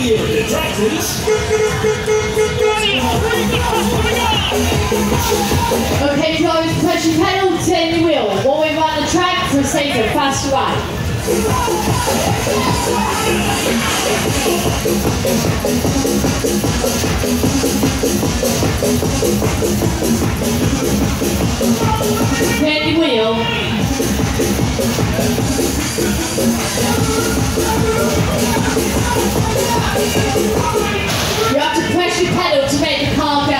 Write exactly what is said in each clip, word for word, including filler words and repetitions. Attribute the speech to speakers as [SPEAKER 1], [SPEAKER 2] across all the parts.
[SPEAKER 1] Mathew, the Dodgems.
[SPEAKER 2] Okay, drivers, press your pedal, turn the wheel. One way around the track for a safer, faster ride. Turn the wheel. You have to press your pedal to make the car go.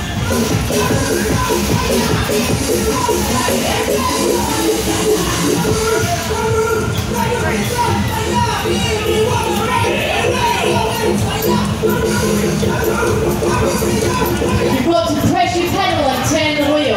[SPEAKER 2] You've got to press your pedal and turn the wheel.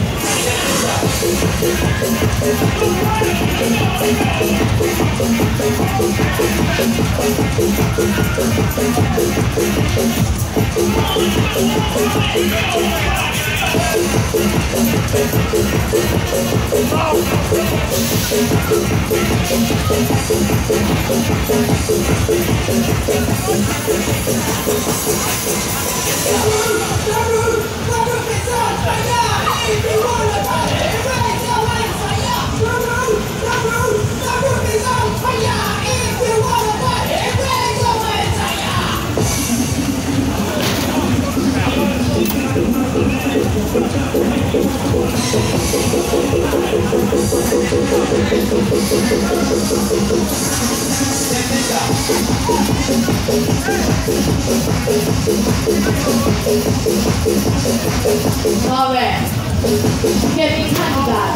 [SPEAKER 2] All right, get me candy bag.